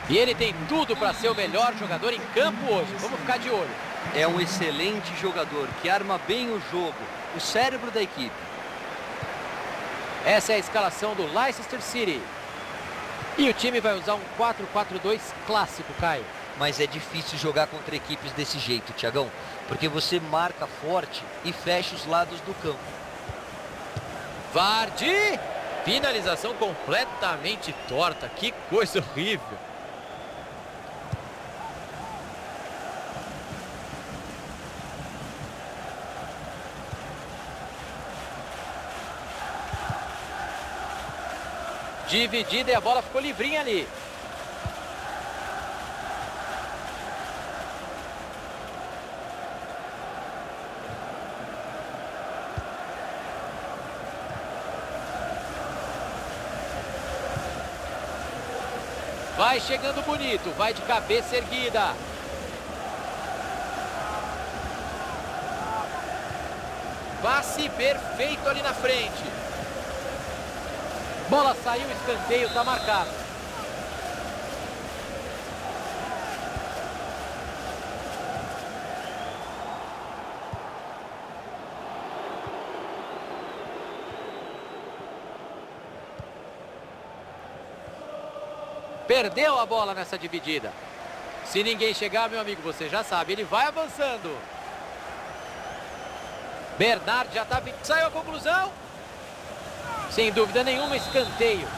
E ele tem tudo para ser o melhor jogador em campo hoje. Vamos ficar de olho. É um excelente jogador que arma bem o jogo, o cérebro da equipe. Essa é a escalação do Leicester City. E o time vai usar um 4-4-2 clássico, Caio. Mas é difícil jogar contra equipes desse jeito, Thiagão, porque você marca forte e fecha os lados do campo. Vardy! Finalização completamente torta. Que coisa horrível. Dividida e a bola ficou livrinha ali. Vai chegando bonito, vai de cabeça erguida. Passe perfeito ali na frente. Bola saiu, escanteio, tá marcado. Perdeu a bola nessa dividida. Se ninguém chegar, meu amigo, você já sabe, ele vai avançando. Bernard já tá... Saiu a conclusão. Sem dúvida nenhuma, escanteio.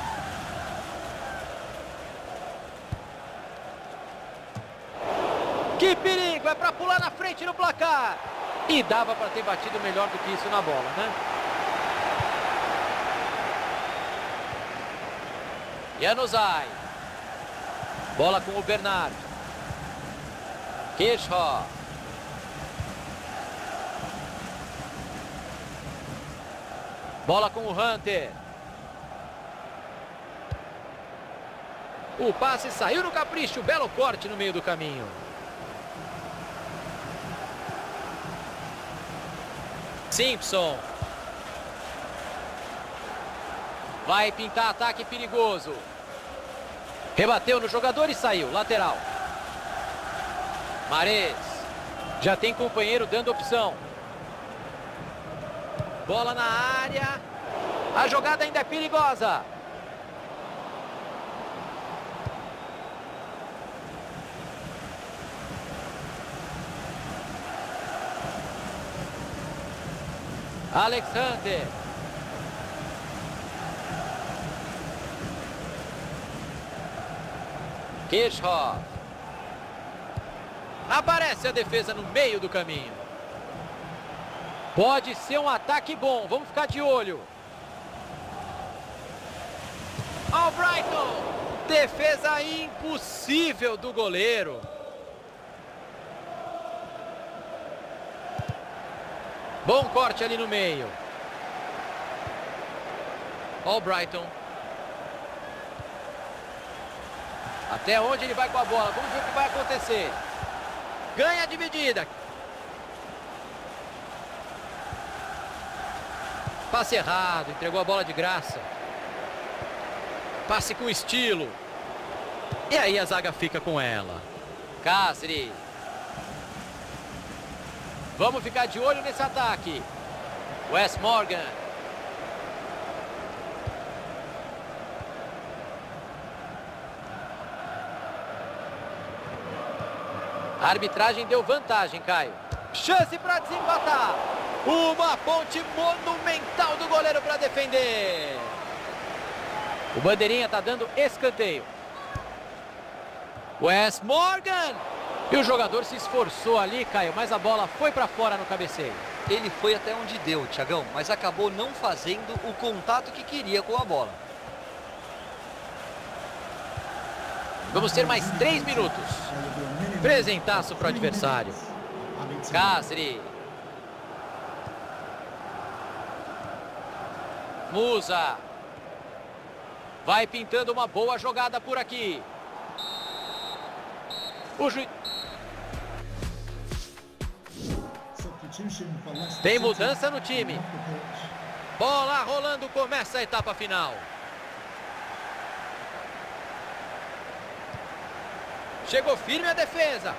Que perigo, é para pular na frente no placar. E dava para ter batido melhor do que isso na bola, né? Januzaj. Bola com o Bernard. Kirchhoff. Bola com o Hunter. O passe saiu no capricho. Belo corte no meio do caminho. Simpson. Vai pintar ataque perigoso. Rebateu no jogador e saiu. Lateral. Mahrez. Já tem companheiro dando opção. Bola na área. A jogada ainda é perigosa. Alexander. Kirchhoff. Aparece a defesa no meio do caminho. Pode ser um ataque bom, vamos ficar de olho. Ao Brighton. Defesa impossível do goleiro. Bom corte ali no meio. Ao Brighton. Até onde ele vai com a bola? Vamos ver o que vai acontecer. Ganha a dividida. Passe errado, entregou a bola de graça. Passe com estilo. E aí a zaga fica com ela. Cáceres. Vamos ficar de olho nesse ataque. Wes Morgan. A arbitragem deu vantagem, Caio. Chance para desempatar. Uma ponte monumental do goleiro para defender. O bandeirinha está dando escanteio. Wes Morgan. E o jogador se esforçou ali, Caio, mas a bola foi para fora no cabeceio. Ele foi até onde deu, Thiagão, mas acabou não fazendo o contato que queria com a bola. Vamos ter mais 3 minutos. Presentaço para o adversário. Cáceres. Musa. Vai pintando uma boa jogada por aqui. O juiz... Tem mudança no time. Bola rolando, começa a etapa final. Chegou firme a defesa.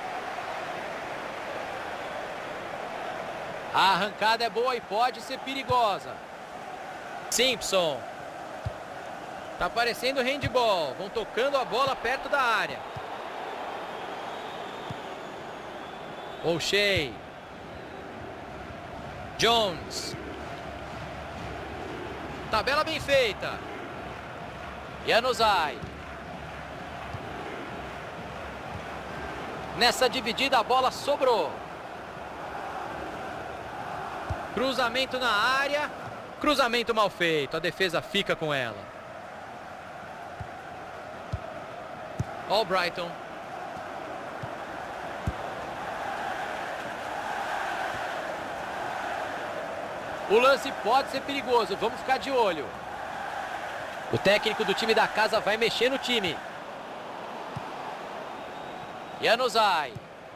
A arrancada é boa e pode ser perigosa. Simpson. Tá parecendo handball. Vão tocando a bola perto da área. O'Shea. Jones. Tabela bem feita. Januzaj. Nessa dividida a bola sobrou. Cruzamento na área. Cruzamento mal feito. A defesa fica com ela. Albrighton. O lance pode ser perigoso. Vamos ficar de olho. O técnico do time da casa vai mexer no time. Januzaj.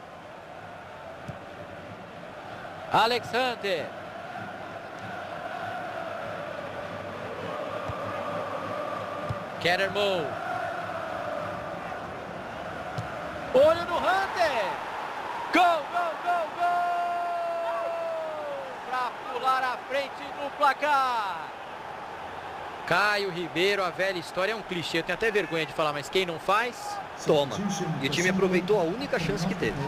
Alex Hunter. Kettermold. Olho no Hunter. Gol, gol, gol, gol! Para pular à frente no placar. Caio Ribeiro, a velha história é um clichê. Eu tenho até vergonha de falar, mas quem não faz... Toma. E o time aproveitou a única chance que teve.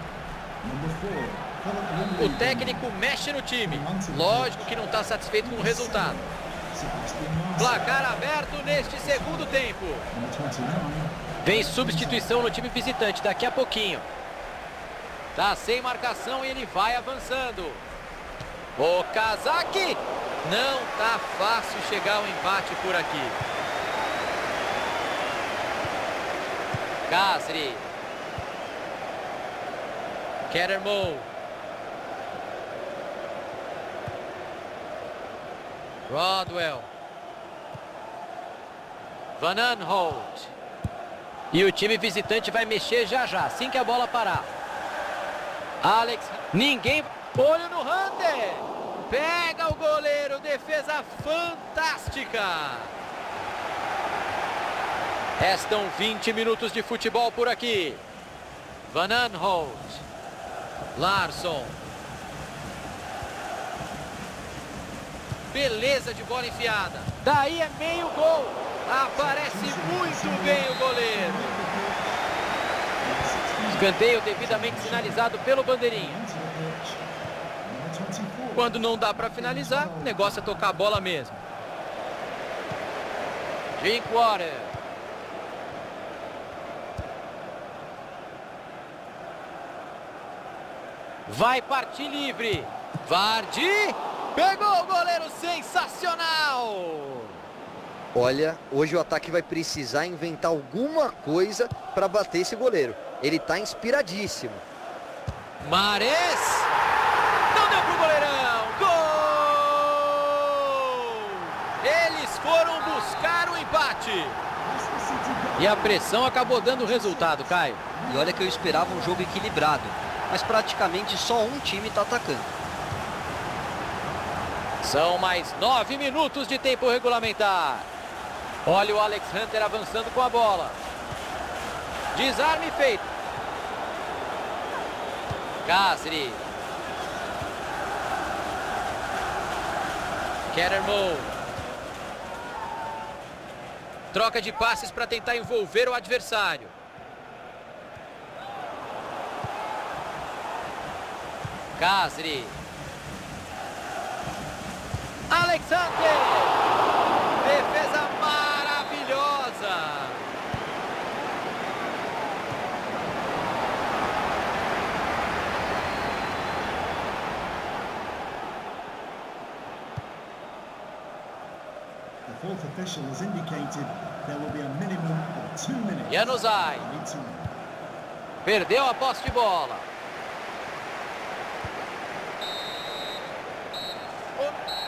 O técnico mexe no time. Lógico que não está satisfeito com o resultado. Placar aberto neste segundo tempo. Vem substituição no time visitante daqui a pouquinho. Tá sem marcação e ele vai avançando. Okazaki. Não tá fácil chegar ao empate por aqui. Kasri. Kettermold. Rodwell. Van Aanholt. E o time visitante vai mexer já já, assim que a bola parar. Alex. Ninguém... Olho no Hunter. Pega o goleiro. Defesa fantástica. Restam 20 minutos de futebol por aqui. Van Aanholt. Larsson. Beleza de bola enfiada. Daí é meio gol. Aparece muito bem o goleiro. Escanteio devidamente sinalizado pelo bandeirinha. Quando não dá para finalizar, o negócio é tocar a bola mesmo. Drinkwater. Vai partir livre. Vardy. Pegou o goleiro, sensacional! Olha, hoje o ataque vai precisar inventar alguma coisa para bater esse goleiro. Ele tá inspiradíssimo. Mahrez! Não deu pro goleirão! Gol! Eles foram buscar o empate. E a pressão acabou dando resultado, Caio. E olha que eu esperava um jogo equilibrado, mas praticamente só um time tá atacando. São mais 9 minutos de tempo regulamentar. Olha o Alex Hunter avançando com a bola. Desarme feito. Kasri. Kettermold. Troca de passes para tentar envolver o adversário. Kasri. Alexander. Defesa maravilhosa. The fourth official has indicated there will be a minimum of 2 minutes. Januzaj. Perdeu a posse de bola.